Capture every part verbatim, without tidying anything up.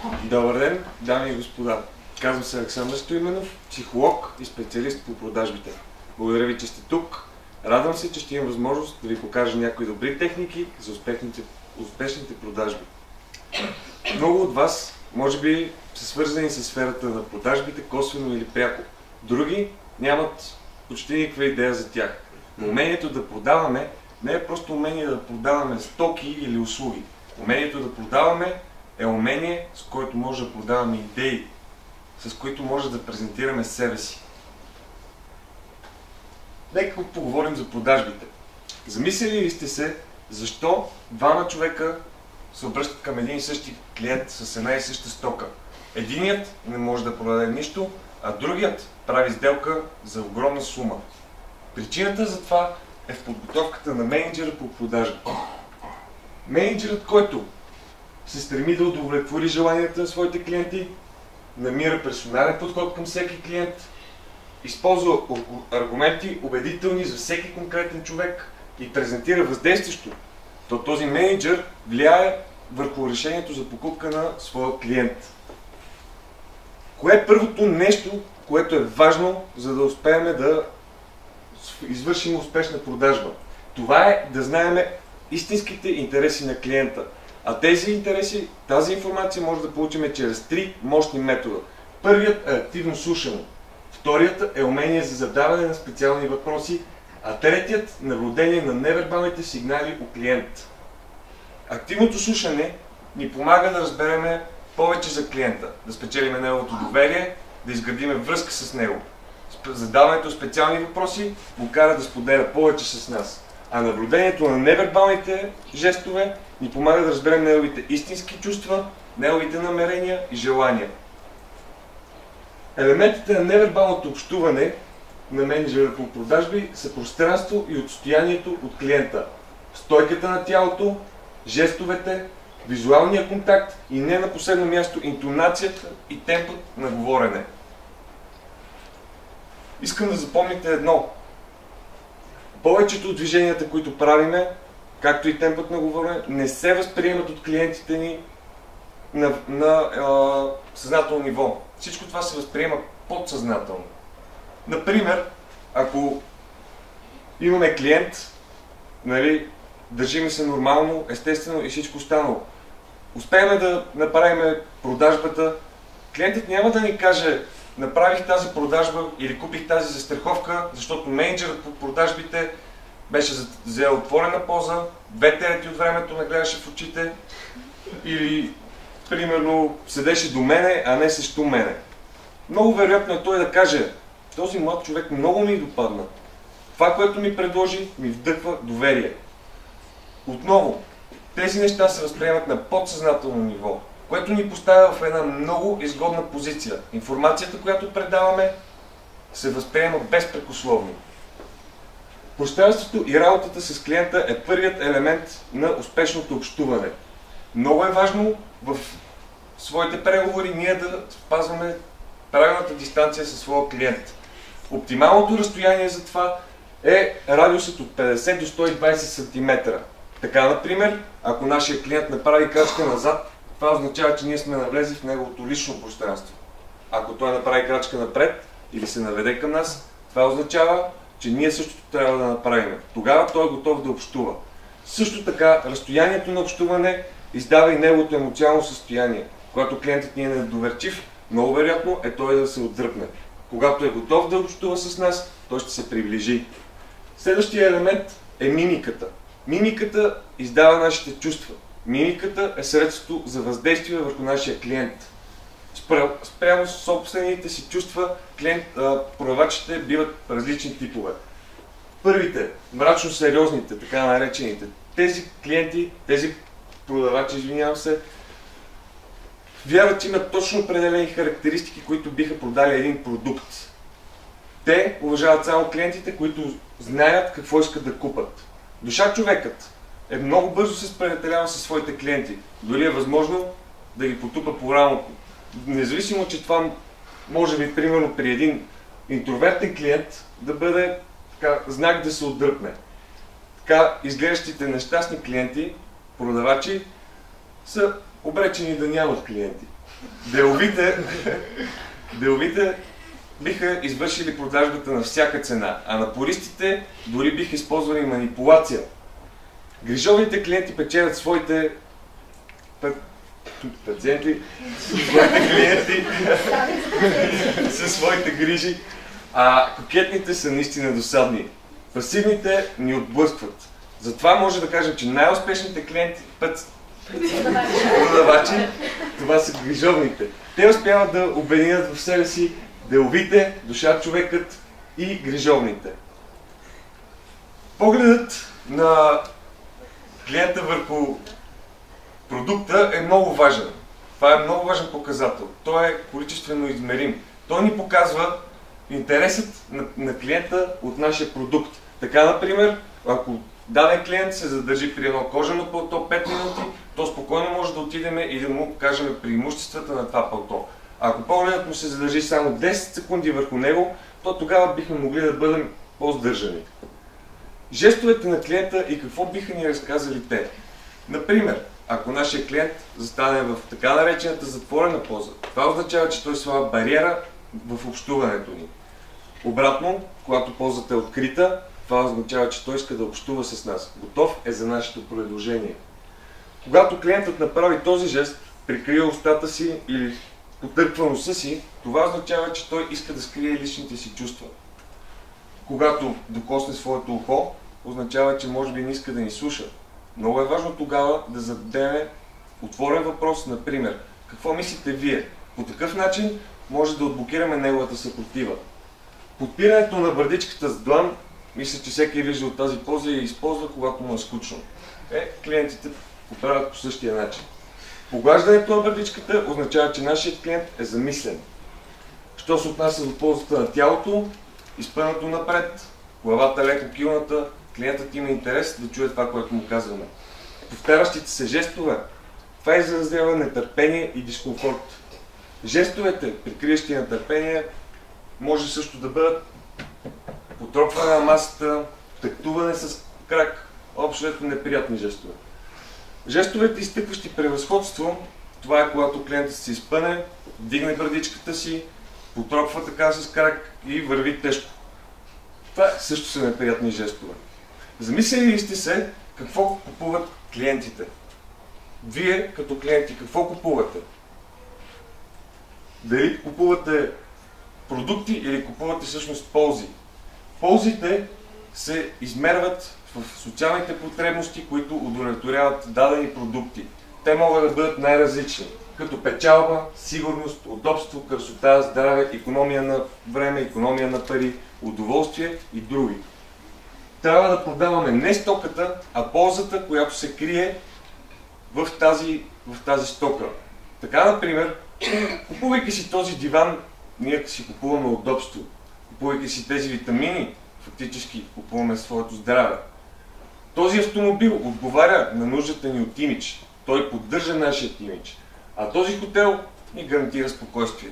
Добър ден, дами и господа. Казвам се Александър Стоименов, психолог и специалист по продажбите. Благодаря ви, че сте тук. Радвам се, че ще имам възможност да ви покажа някои добри техники за успешните, успешните продажби. Много от вас, може би, са свързани с сферата на продажбите, косвено или пряко. Други нямат почти никаква идея за тях. Но умението да продаваме не е просто умение да продаваме стоки или услуги. Умението да продаваме е умение, с което може да продаваме идеи, с които може да презентираме себе си. Нека поговорим за продажбите. Замислили ли сте се, защо двама човека се обръщат към един и същи клиент с една и съща стока? Единият не може да продаде нищо, а другият прави сделка за огромна сума. Причината за това е в подготовката на мениджъра по продажби. Мениджърът, който се стреми да удовлетвори желанията на своите клиенти, намира персонален подход към всеки клиент, използва аргументи, убедителни за всеки конкретен човек и презентира въздействащо, то този мениджър влияе върху решението за покупка на своя клиент. Кое е първото нещо, което е важно, за да успеем да извършим успешна продажба? Това е да знаем истинските интереси на клиента. А тези интереси, тази информация може да получим чрез три мощни метода. Първият е активно слушане. Вторият е умение за задаване на специални въпроси. А третият – наблюдение на невербалните сигнали у клиент. Активното слушане ни помага да разберем повече за клиента, да спечелим неговото доверие, да изградим връзка с него. Задаването на специални въпроси го кара да споделя повече с нас. А наблюдението на невербалните жестове ни помага да разберем неговите истински чувства, неговите намерения и желания. Елементите на невербалното общуване на мениджъра по продажби са пространство и отстоянието от клиента, стойката на тялото, жестовете, визуалния контакт и не на последно място интонацията и темпът на говорене. Искам да запомните едно. Повечето от движенията, които правиме, както и темпът на говорене, не се възприемат от клиентите ни на, на а, съзнателно ниво. Всичко това се възприема подсъзнателно. Например, ако имаме клиент, нали, държиме се нормално, естествено и всичко останало. Успеем да направим продажбата, клиентът няма да ни каже: направих тази продажба или купих тази застраховка, защото мениджърът по продажбите беше взел отворена поза, две трети от времето ме гледаше в очите или, примерно, седеше до мене, а не срещу мене. Много вероятно е той да каже: този млад човек много ми допадна. Това, което ми предложи, ми вдъхва доверие. Отново, тези неща се възприемат на подсъзнателно ниво, което ни поставя в една много изгодна позиция. Информацията, която предаваме, се възприема безпрекословно. Пространството и работата с клиента е първият елемент на успешното общуване. Много е важно в своите преговори ние да спазваме правилната дистанция със своя клиент. Оптималното разстояние за това е радиусът от петдесет до сто и двадесет сантиметра. Така, например, ако нашия клиент направи крачка назад, това означава, че ние сме навлезли в неговото лично пространство. Ако той направи крачка напред или се наведе към нас, това означава, че ние същото трябва да направим. Тогава той е готов да общува. Също така, разстоянието на общуване издава и неговото емоционално състояние. Когато клиентът ни е недоверчив, много вероятно е той да се отдръпне. Когато е готов да общува с нас, той ще се приближи. Следващия елемент е мимиката. Мимиката издава нашите чувства. Мимиката е средството за въздействие върху нашия клиент. Спрямо собствените си чувства, клиент, а, продавачите биват различни типове. Първите, мрачно сериозните, така наречените, тези клиенти, тези продавачи, извинявам се, вярват, че имат точно определени характеристики, които биха продали един продукт. Те уважават само клиентите, които знаят какво искат да купат. Душа човекът е много бързо се сприятелява със своите клиенти. Дори е възможно да ги потупа по рамото. Независимо, че това може би, примерно, при един интровертен клиент да бъде така, знак да се отдръпне. Така изглеждащите нещастни клиенти, продавачи, са обречени да нямат клиенти. деловите, деловите биха извършили продажбата на всяка цена, а напористите дори биха използвали манипулация. Грижовните клиенти печелят своите пациенти, своите клиенти със своите грижи, а кокетните са наистина досадни. Пасивните ни отблъскват. Затова може да кажем, че най-успешните клиенти, път продавачи, това са грижовните. Те успяват да обединят в себе си деловите, душа човекът и грижовните. Погледът на клиента върху продукта е много важен. Това е много важен показател. Той е количествено измерим. Той ни показва интересът на, на клиента от нашия продукт. Така, например, ако даден клиент се задържи при едно кожено пълто пет минути, то спокойно може да отидем и да му покажем преимуществата на това пълто. Ако погледът му се задържи само десет секунди върху него, то тогава бихме могли да бъдем по-здържани. Жестовете на клиента и какво биха ни разказали те. Например, ако нашия клиент застане в така наречената затворена поза, това означава, че той слага бариера в общуването ни. Обратно, когато позата е открита, това означава, че той иска да общува с нас. Готов е за нашето предложение. Когато клиентът направи този жест, прикрие устата си или потърква носа си, това означава, че той иска да скрие личните си чувства. Когато докосне своето ухо, означава, че може би не иска да ни слуша. Много е важно тогава да зададем отворен въпрос, например, какво мислите вие? По такъв начин може да отблокираме неговата съпротива. Подпирането на бърдичката с длан, мисля, че всеки е виждал тази поза и използва, когато му е скучно. Е, клиентите го правят по същия начин. Поглаждането на бърдичката означава, че нашият клиент е замислен. Що се отнася до ползата на тялото, изпънато напред, главата леко килната, клиентът има интерес да чуе това, което му казваме. Повтарящите се жестове, това изразява нетърпение и дискомфорт. Жестовете, прикриващи нетърпение, може също да бъдат потропване на масата, тактуване с крак, общо неприятни жестове. Жестовете, изтъкващи превъзходство, това е когато клиентът се изпъне, вдигне брадичката си, потропва така с крак и върви тежко. Това също са неприятни жестове. Замислили ли сте се какво купуват клиентите? Вие като клиенти какво купувате? Дали купувате продукти или купувате всъщност ползи? Ползите се измерват в социалните потребности, които удовлетворяват дадени продукти. Те могат да бъдат най-различни, като печалба, сигурност, удобство, красота, здраве, икономия на време, икономия на пари, удоволствие и други. Трябва да продаваме не стоката, а ползата, която се крие в тази, в тази стока. Така, например, купувайки си този диван, ние си купуваме удобство. Купувайки си тези витамини, фактически купуваме своето здраве. Този автомобил отговаря на нуждата ни от имидж. Той поддържа нашия имидж. А този хотел ни гарантира спокойствие.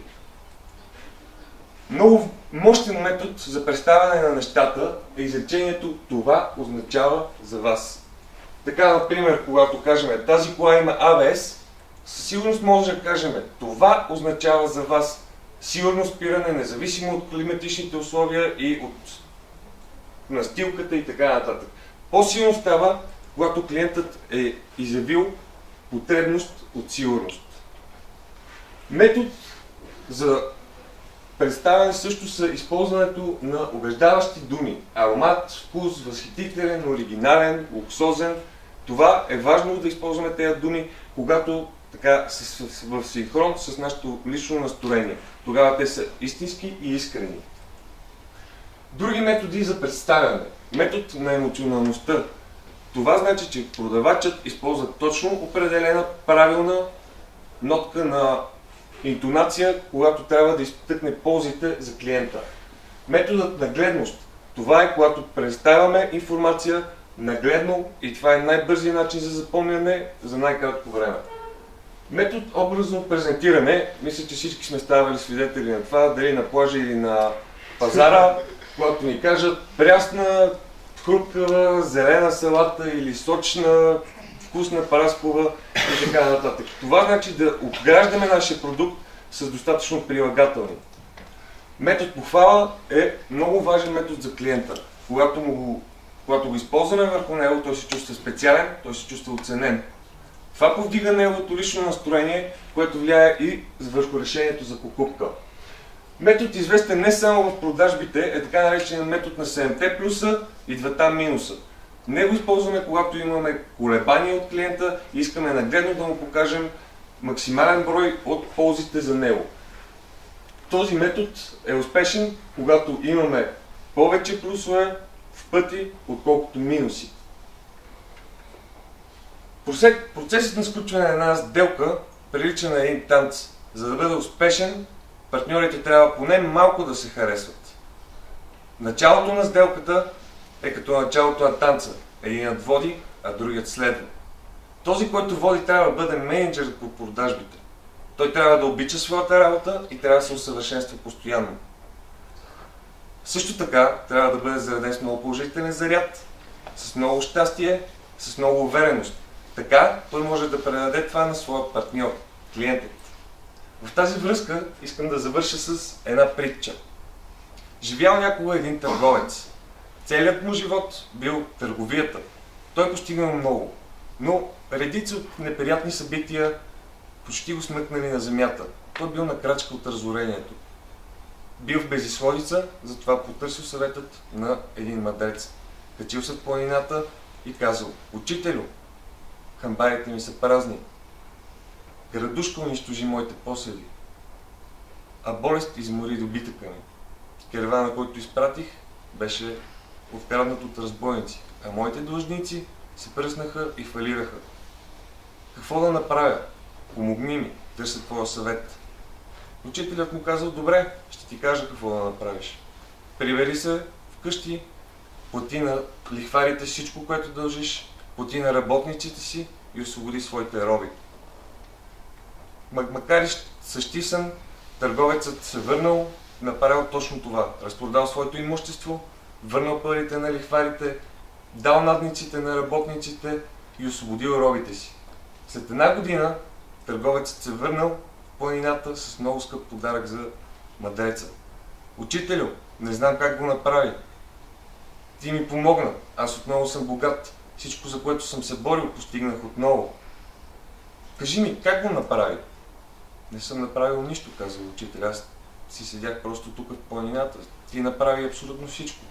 Много мощен метод за представяне на нещата е изречението "това означава за вас". Така, например, когато кажем "тази кола има А Б С", със сигурност може да кажем "това означава за вас сигурно спиране, независимо от климатичните условия и от настилката" и така нататък. По-силно става, когато клиентът е изявил потребност от сигурност. Метод за представяне също са използването на убеждаващи думи. Аромат, вкус, възхитителен, оригинален, луксозен. Това е важно да използваме тези думи, когато така с, с, в синхрон с нашето лично настроение. Тогава те са истински и искрени. Други методи за представяне. Метод на емоционалността. Това значи, че продавачът използва точно определена правилна нотка на интонация, когато трябва да изтъкне ползите за клиента. Методът на гледност. Това е когато представяме информация нагледно и това е най-бързият начин за запомняне за най-кратко време. Метод образно презентиране. Мисля, че всички сме ставали свидетели на това, дали на плажа или на пазара, когато ни кажат прясна, хрупкава, зелена салата или сочна, вкусна, параскова и така нататък. Това значи да обграждаме нашия продукт с достатъчно прилагателни. Метод похвала е много важен метод за клиента. Когато, му го, когато го използваме върху него, той се чувства специален, той се чувства оценен. Това повдига неговото лично настроение, което влияе и върху решението за покупка. Метод, известен не само в продажбите, е така наречен метод на седемте плюса и двата минуса. Него използваме, когато имаме колебания от клиента и искаме нагледно да му покажем максимален брой от ползите за него. Този метод е успешен, когато имаме повече плюсове в пъти, отколкото минуси. Процесът на сключване на една сделка прилича на един танц. За да бъде успешен, партньорите трябва поне малко да се харесват. Началото на сделката е като началото на танца. Единът води, а другият следва. Този, който води, трябва да бъде мениджърът по продажбите. Той трябва да обича своята работа и трябва да се усъвършенства постоянно. Също така трябва да бъде зареден с много положителен заряд, с много щастие, с много увереност. Така той може да предаде това на своя партньор, клиентът. В тази връзка искам да завърша с една притча. Живял някога един търговец. Целият му живот бил търговията. Той постигнал много, но редица от неприятни събития почти го смъкнали на земята. Той бил на крачка от разорението. Бил в безизходица, затова потърсил съветът на един мъдрец. Качил се в планината и казал: „Учителю, хамбарите ми са празни. Градушка унищожи моите поседи, а болест измори добитъка ми. Кервана, който изпратих, беше откраднат от разбойници, а моите длъжници се пръснаха и фалираха. Какво да направя? Помогни ми, търся твоя съвет.“ Учителят му казал: „Добре, ще ти кажа какво да направиш. Прибери се вкъщи, плати на лихварите всичко, което дължиш, плати на работниците си и освободи своите роби.“ Макар и същисан, търговецът се върнал, направил точно това. Разпродал своето имущество, върнал парите на лихварите, дал надниците на работниците и освободил робите си. След една година търговецът се върнал в планината с много скъп подарък за мъдреца. „Учителю, не знам как го направи. Ти ми помогна. Аз отново съм богат. Всичко, за което съм се борил, постигнах отново. Кажи ми, как го направи?“ „Не съм направил нищо“, казва учителя. „Аз си седях просто тук в планината. Ти направи абсолютно всичко.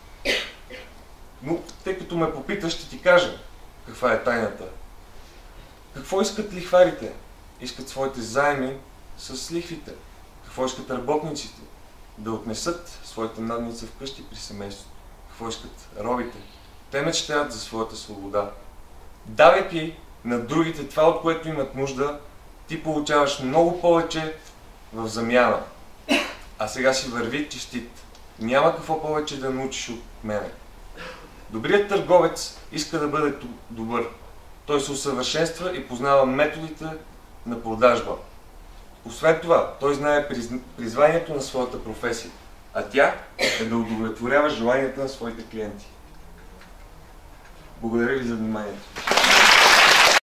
Но, тъй като ме попиташ, ще ти кажа каква е тайната. Какво искат лихварите? Искат своите заеми с лихвите. Какво искат работниците? Да отнесат своите надница вкъщи при семейството. Какво искат робите? Те мечтаят за своята свобода. Давайки на другите това, от което имат нужда, ти получаваш много повече в замяна. А сега си върви честит. Няма какво повече да научиш от мене.“ Добрият търговец иска да бъде добър. Той се усъвършенства и познава методите на продажба. Освен това, той знае призванието на своята професия, а тя е да удовлетворява желанията на своите клиенти. Благодаря ви за вниманието.